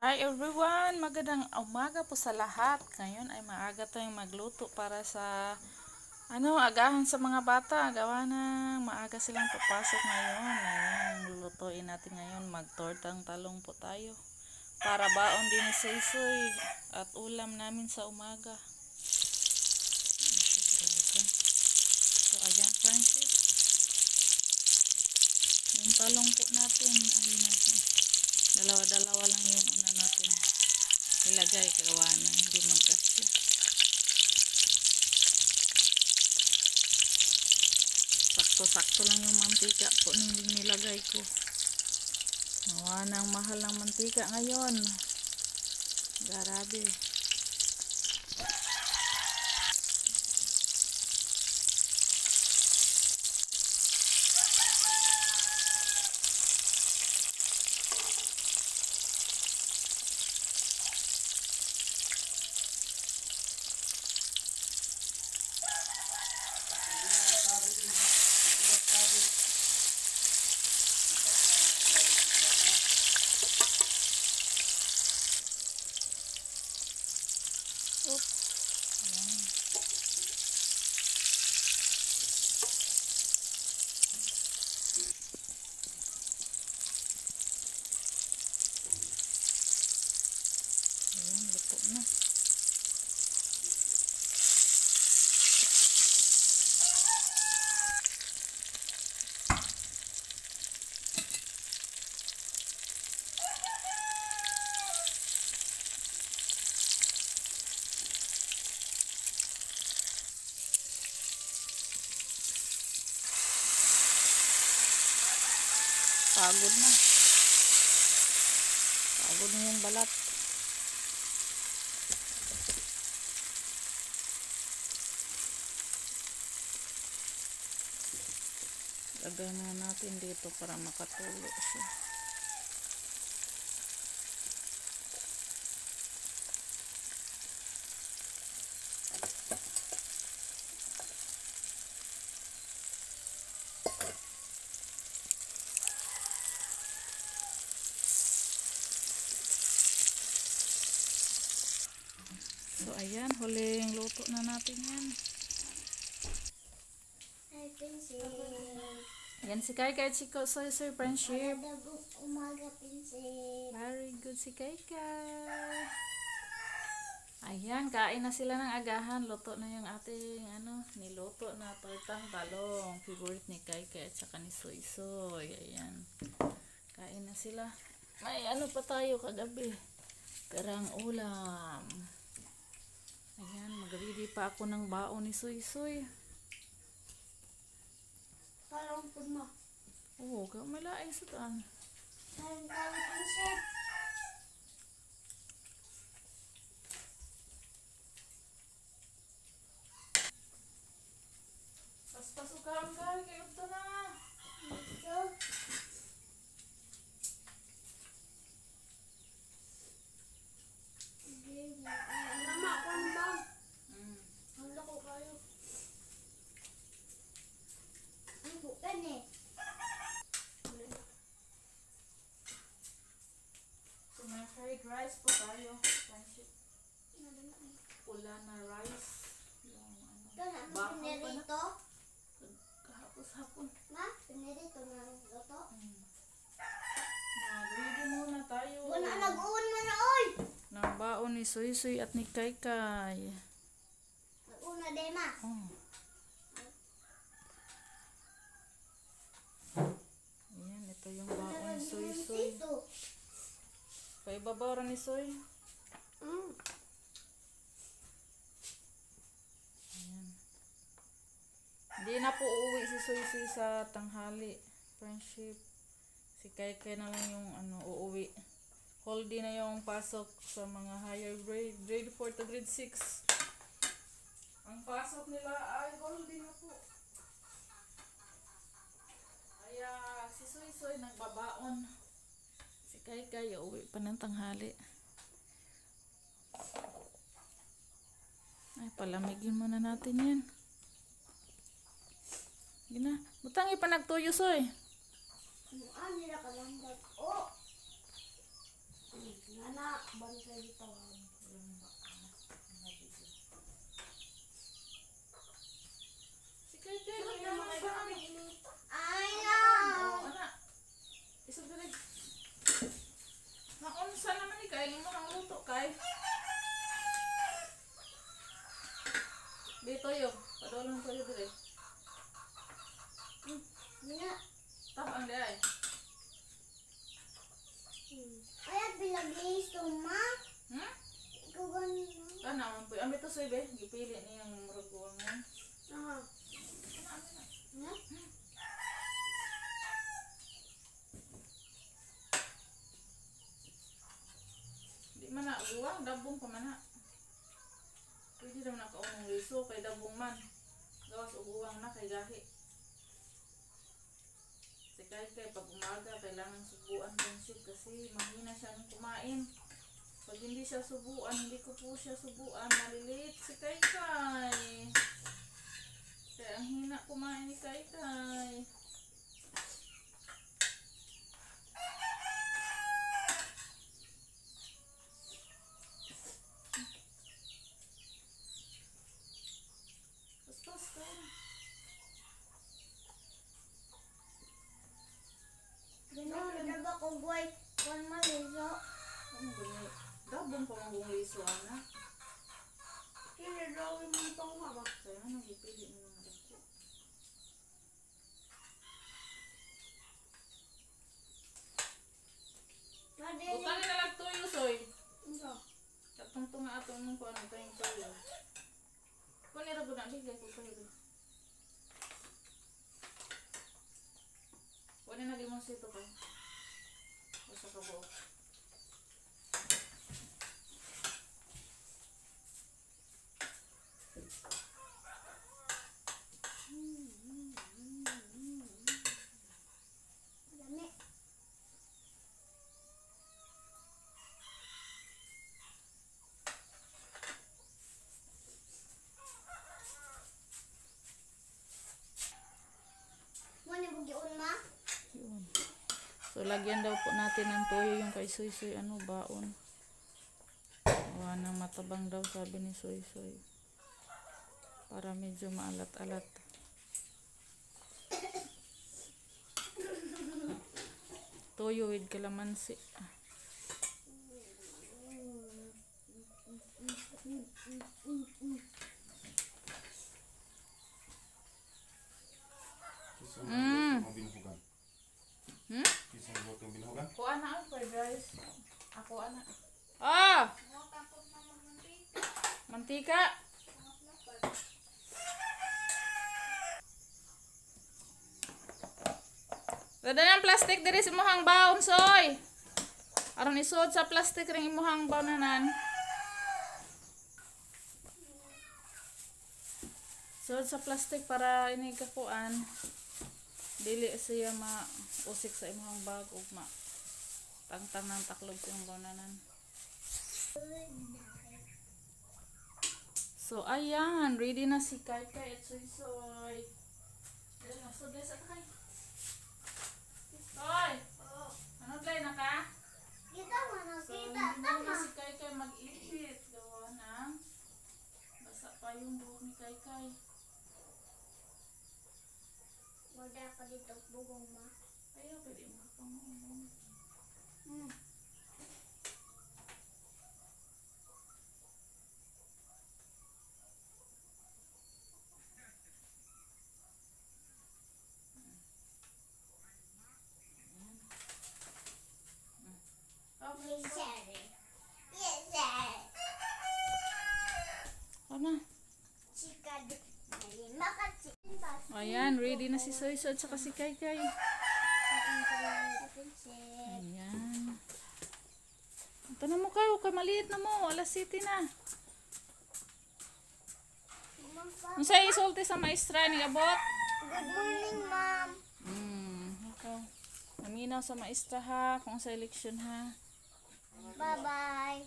Hi everyone! Magandang umaga po sa lahat. Ngayon ay maaga tayong magluto para sa agahan sa mga bata. Gawa ng maaga silang papasok ngayon. Ayan, lulutuin natin ngayon. Magtortang talong po tayo. Para baon din ni Seisoy at ulam namin sa umaga. So ayan, Francis. Yung talong po natin ay dalawa-dalawa lang yung natin ilagay, gawa na hindi magkasya. Sakto-sakto lang yung mantika po nilagay ko. Gawa ng mahal ng mantika ngayon. Grabe. Ayan, luto na. Pagod na. Pagod na yung balat. Lagay na natin dito para makatulo siya. So ayan, huling luto na natin yan. Yan si Kai Kai, si Sir Friendship. Umaga, Princess. Very good si Kai Kai. Ayan, kain na sila ng agahan. Luto na yung ating niluto na tortang talong. Favorite ni Kai Kai at saka ni Soy Soy. Ayan. Kain na sila. May pa tayo kagabi. Karang ulam. Ayan, mag-ready pa ako ng baon ni Soy Soy. Parang po mo. Oo, malaay sa taan. Parang kami, Princess. Pasukan ka, kayo ito na. Ito. Mama, kung ba? Handa ko kayo. Ano po, eh? So, may fried rice po tayo. Pula na rice. Ito na, ano Bako pinirito? Kahapos-hapon. Ma, pinirito na luto. Mag-ready muna tayo. Wala, nag-uwan mo na, oy! Ng baon ni Soy Soy at ni Kai Kai. Nag-una, Dema. Oh. Ayan, ito yung baon ni Soy Soy. Paibabaw rin ni Soy. Ayan. Hindi na po uuwi si Soy Soy sa tanghali. Friendship. Si Kai Kai na lang yung uuwi. Whole day na yung pasok sa mga higher grade. Grade 4 to grade 6. Ang pasok nila ay whole day na po. Kaya si Soy Soy nagbabaon. Si Kai Kai uuwi pa ng tanghali. Ay, palamigin muna natin yan. Gina, butang ipanagtuyo Soy. Ano nila kalamdag? Oh! Anak, bantay dito. Si Kai Kai, magdamag ba kami? Ayaw! Oo, anak. Isog dali. Naunsa naman ni Kai, mo ang luto Kai. Dito yo, padulong ko yo dili. Mina. Tabang di ay. Ayaw bilang listo, ma. Hmm? Ikaw ganun. Kana man po, ambi to soy be, gipili niyang murag mo. Ah. Na? Di man na uwang dabong pa man na. Pwede naman na kaunong liso kay dabong man. Gawas og uwang na kay gahi. Si Kai Kai pag umaga kailangan subuan kong siya kasi mahina siya ng kumain. Pag hindi siya subuan, hindi ko po siya subuan, maliliit si Kai Kai. Kaya ang hina kumain ni Kai Kai. Paspas ka. Ganun, naba ko guay. Kung maliso. Ano ba niya? Dabong pa mong liso, anak. Kinadawin mo itong mama. Kaya nga nagipili mo ng dako. Madali. Butang na lang tuyo, soy. Ito. Katong tunga atong mong kuan ito yung tuyo. Kung nira po na, bigay ko kayo. Wala na limang sito ka. Basta ka buo. Dami. Muna bugion ma. Yun. So, lagyan daw po natin ng toyo yung kay Soy Soy, ano, baon. Gawa ng matabang daw, sabi ni Soy Soy. Para medyo maalat-alat. Toyo with kalamansi. Kisang mo binuhugan. Hmm? Kisang mo binuhugan. Ako ana ang fried rice. Ako ana. Ah! Mantika. Rada ng plastic diri sa imuhang baon, soy. Aron isuod sa plastic ring imuhang baonanan. Suod sa plastic para ini kakuan. Dili siya ma-usik sa imuhang bag ug ma tangtang ng taklog sa imong baonanan. So ayan, ready na si Kai Kai at Soy Soy. Dali na, so guys, atakay. Soy! Ano play na ka? Kita mana So, kita hindi tama. na si Kai Kai mag-ipit. Gawa na. Basa pa yung buhok ni Kai Kai. Wala ka dito bugong ma. Ayaw, pwede mo kapangunan. Okay, Yes, so. sir. Yes, sir. Ano? Chika dali makati. Ayan, ready na si Soy Soy at saka si Kai Kai. Ayan. Ito na mo kayo, maliit na mo. Alas 7 na. Ano sa'yo isulti sa maestra ni Abot? Good morning, ma'am. Okay. Naminaw sa maestra ha, kung sa eleksyon ha. Bye-bye.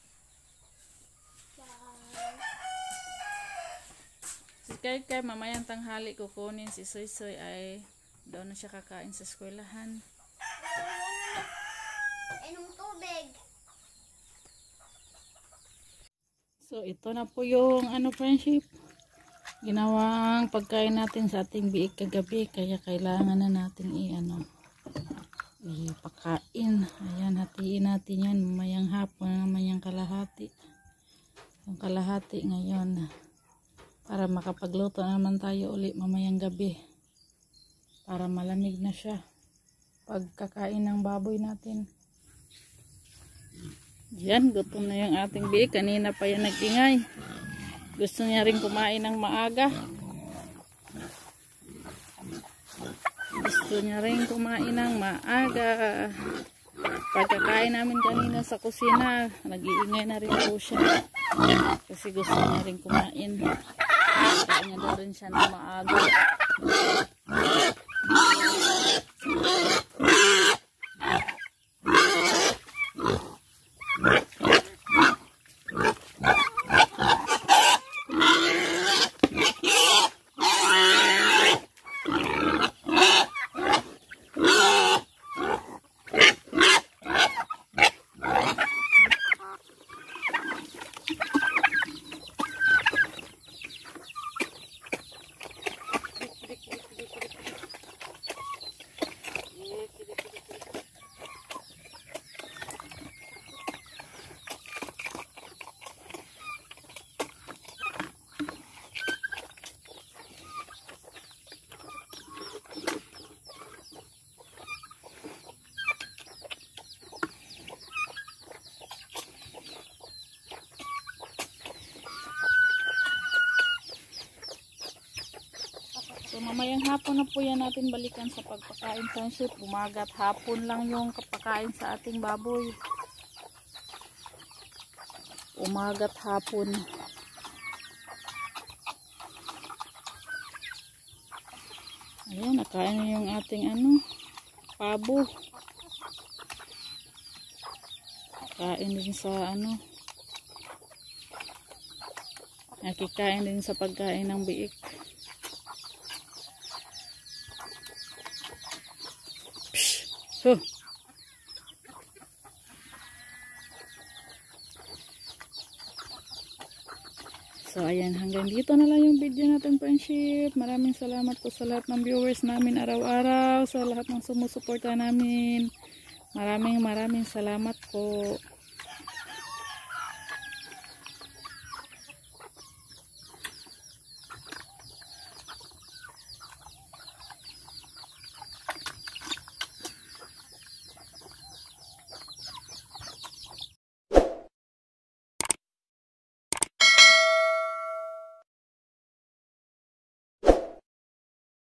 Si Kai Kai, mamayang tanghali kukunin si Soy Soy ay daw na siya kakain sa eskwelahan. Inom tubig. So ito na po yung friendship, ginawang pagkain natin sa ating biik kagabi, kaya kailangan na natin ipakain. Ayan, hatiin natin yan mamayang hapon, mamayang kalahati. Yung kalahati ngayon para makapagluto naman tayo uli mamayang gabi para malamig na siya pagkakain ng baboy natin. Yan, gutom na yung ating biik. Kanina pa yan nag-ingay. Gusto niya rin kumain ng maaga. Gusto niya rin kumain ng maaga. Pagkakain namin kanina sa kusina, nag-iingay na rin po siya. Kasi gusto niya rin kumain. Kaya niya daw rin siya ng maaga. So mamayang hapon na po yan natin balikan sa pagpakain friendship. Umaga at hapon lang yung kapakain sa ating baboy. Umaga at hapon. Ayan, nakain na yung ating pabo. Kain din sa nakikain din sa pagkain ng biik. So, ayan, hanggang dito na lang yung video natin friendship. Maraming salamat po sa lahat ng viewers namin araw-araw, sa lahat ng sumusuporta namin. Maraming salamat po.